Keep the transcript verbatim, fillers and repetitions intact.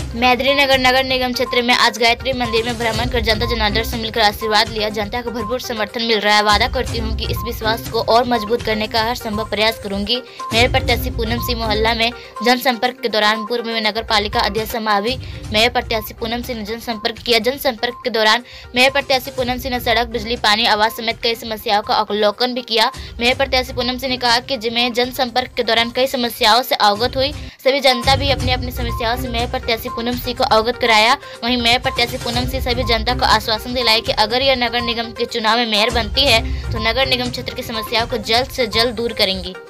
मेदिनीनगर नगर निगम क्षेत्र में आज गायत्री मंदिर में भ्रमण कर जनता जनार्दन से मिलकर आशीर्वाद लिया। जनता को भरपूर समर्थन मिल रहा है। वादा करती हूँ कि इस विश्वास को और मजबूत करने का हर संभव प्रयास करूंगी। मेयर प्रत्याशी पूनम सिंह मोहल्ला में जनसंपर्क के दौरान पूर्व में नगर पालिका अध्यक्ष समावी मेयर प्रत्याशी पूनम सिंह ने जनसंपर्क किया। जनसंपर्क के दौरान मेयर प्रत्याशी पूनम सिंह ने सड़क, बिजली, पानी, आवास समेत कई समस्याओं का अवलोकन भी किया। मेयर प्रत्याशी पूनम सिंह ने कहा कि मैं जनसंपर्क के दौरान कई समस्याओं से अवगत हुई। सभी जनता भी अपनी अपनी समस्याओं से मेयर प्रत्याशी पूनम सिंह को अवगत कराया। वहीं मेयर प्रत्याशी पूनम सिंह सभी जनता को आश्वासन दिलाए कि अगर यह नगर निगम के चुनाव में मेयर बनती है तो नगर निगम क्षेत्र की समस्याओं को जल्द से जल्द दूर करेंगी।